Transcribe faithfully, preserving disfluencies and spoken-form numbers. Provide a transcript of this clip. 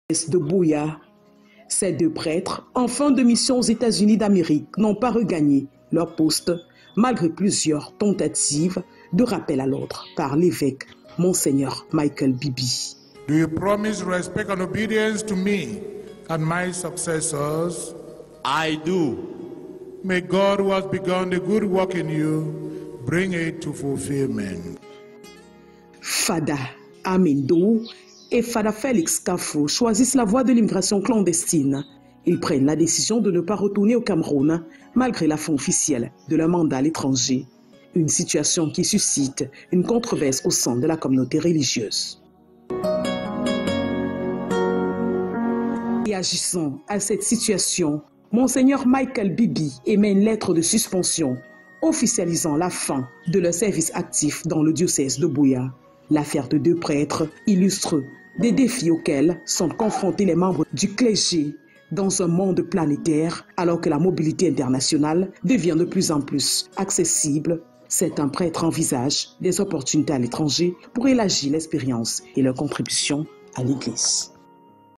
de Buea. Ces deux prêtres, en fin de mission aux États-Unis d'Amérique, n'ont pas regagné leur poste malgré plusieurs tentatives de rappel à l'ordre par l'évêque Monseigneur Michael Bibi. Do you promise respect and obedience to me and my successors? I do. May God who has begun the good work in you bring it to fulfillment. Fada Amendo et Fada Félix Kafou choisissent la voie de l'immigration clandestine. Ils prennent la décision de ne pas retourner au Cameroun malgré la fin officielle de leur mandat à l'étranger. Une situation qui suscite une controverse au sein de la communauté religieuse. Et agissant à cette situation, Monseigneur Michael Bibi émet une lettre de suspension officialisant la fin de leur service actif dans le diocèse de Buea. L'affaire de deux prêtres illustre des défis auxquels sont confrontés les membres du clergé dans un monde planétaire alors que la mobilité internationale devient de plus en plus accessible. Certains prêtres envisagent des opportunités à l'étranger pour élargir l'expérience et leur contribution à l'Église.